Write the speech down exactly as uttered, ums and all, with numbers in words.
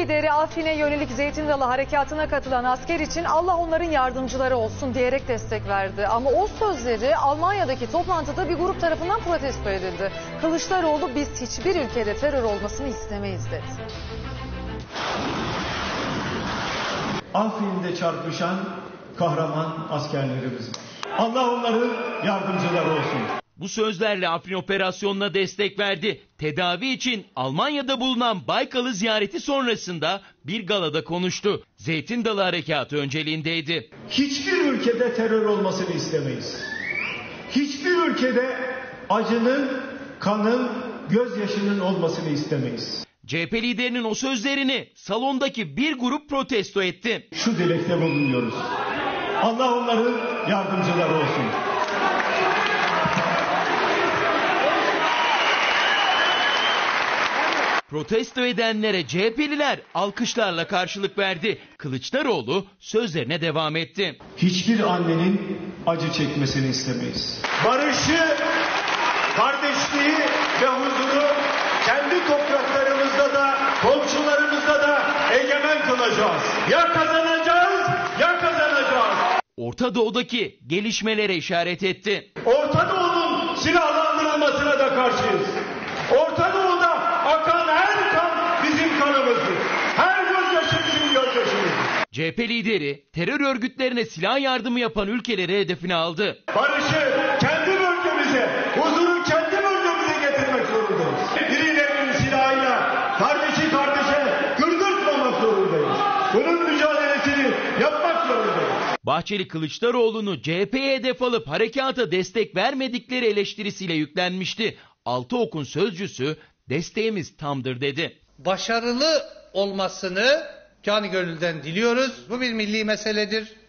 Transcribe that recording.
lideri Afrin'e yönelik Zeytin Dalı harekatına katılan asker için Allah onların yardımcıları olsun diyerek destek verdi. Ama o sözleri Almanya'daki toplantıda bir grup tarafından protesto edildi. Kılıçdaroğlu biz hiçbir ülkede terör olmasını istemeyiz dedi. Afrin'de çarpışan kahraman askerlerimiz var. Allah onların yardımcıları olsun. Bu sözlerle Afrin operasyonuna destek verdi. Tedavi için Almanya'da bulunan Baykal'ı ziyareti sonrasında bir galada konuştu. Zeytin Dalı harekatı önceliğindeydi. Hiçbir ülkede terör olmasını istemeyiz. Hiçbir ülkede acının, kanın, gözyaşının olmasını istemeyiz. C H P liderinin o sözlerini salondaki bir grup protesto etti. Şu dilekte bulunuyoruz. Allah onların yardımcıları olsun. Protesto edenlere C H P'liler alkışlarla karşılık verdi. Kılıçdaroğlu sözlerine devam etti. Hiçbir annenin acı çekmesini istemeyiz. Barışı, kardeşliği ve huzuru kendi topraklarımızda da, komşularımızda da egemen kılacağız. Ya kazanacağız, ya kazanacağız. Orta Doğu'daki gelişmelere işaret etti. Orta Doğu'nun silahlandırılmasına da karşıyız. Orta Doğu'da akan her kan bizim kanımızdır. Her gözyaşı bizim gözyaşımızdır. C H P lideri terör örgütlerine silah yardımı yapan ülkeleri hedefine aldı. Barışı kendi bölgemize, huzuru kendi bölgemize getirmek zorundayız. Birilerinin silahıyla kardeşi kardeşe kırdırtmamak zorundayız. Bunun mücadelesini yapmak zorundayız. Bahçeli Kılıçdaroğlu'nu C H P'ye hedef alıp harekata destek vermedikleri eleştirisiyle yüklenmişti. Altı Ok'un sözcüsü desteğimiz tamdır dedi. Başarılı olmasını canı gönülden diliyoruz. Bu bir milli meseledir.